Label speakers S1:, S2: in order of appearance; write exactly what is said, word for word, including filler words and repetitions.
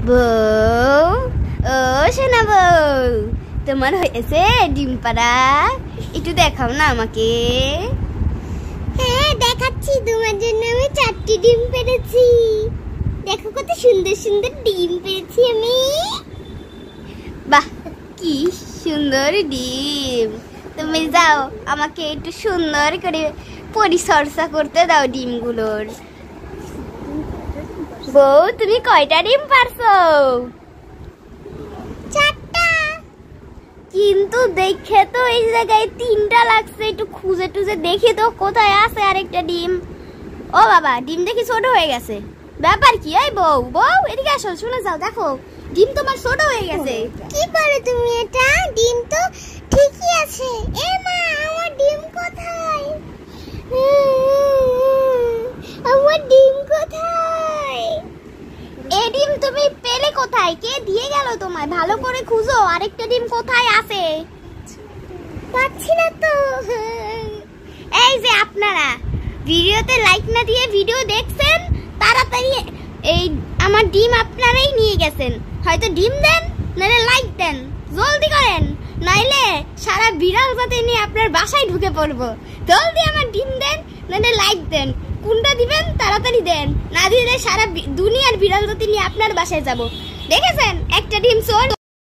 S1: বউ, ও সোনা বউ, তোমার হয়েছে ডিম পাড়া? একটু দেখাও না আমাকে।
S2: হ্যাঁ দেখাচ্ছি, তোমার জন্য আমি চারটি ডিম পেড়েছি। দেখো কত সুন্দর সুন্দর ডিম পেড়েছি আমি।
S1: বাহ, কি সুন্দর ডিম! তুমি যাও, আমাকে একটু সুন্দর করে পরিচর্যা করতে দাও ডিমগুলোর। বউ, তুমি কয়টা ডিম পারছো?
S2: চারটা।
S1: কিন্তু দেখে তো এই জায়গায় তিনটা লাগছে, একটু খুঁজে টুজে দেখি তো কোথায় আছে আরেকটা ডিম। ও বাবা, ডিম দেখি ছোট হয়ে গেছে। ব্যাপার কি? এই বউ, বউ এদিকে আসো, শুনে যাও, দেখো ডিম তোমার ছোট হয়ে গেছে।
S2: কি বলো তুমি এটা? ডিম তো ঠিকই আছে। এ মা, আমার ডিম কোথায়? আমার ডিম কোথায়?
S1: এই ডিম তুমি পেলে কোথায়? কে দিয়ে গেল তোমায়? ভালো করে খুঁজো, আরেকটা ডিম কোথায় আছে।
S2: পাচ্ছি না তো।
S1: এই যে আপনারা ভিডিওতে লাইক না দিয়ে ভিডিও দেখছেন, তাড়াতাড়ি এই আমার ডিম আপনারাই নিয়ে গেছেন। হয়তো ডিম দেন, নাহলে লাইক দেন, জলদি করেন, নাইলে সারা বিড়াল জাতি নিয়ে আপনার বাসায় ঢুকে পড়বো। জলদি আমার ডিম দেন, নাহলে লাইক দেন। কোনটা দিবেন তাড়াতাড়ি দেন, না দিলে সারা দুনিয়ার বিড়াল জাতি নিয়ে আপনার বাসায় যাব। দেখেছেন, একটা ডিম চোর।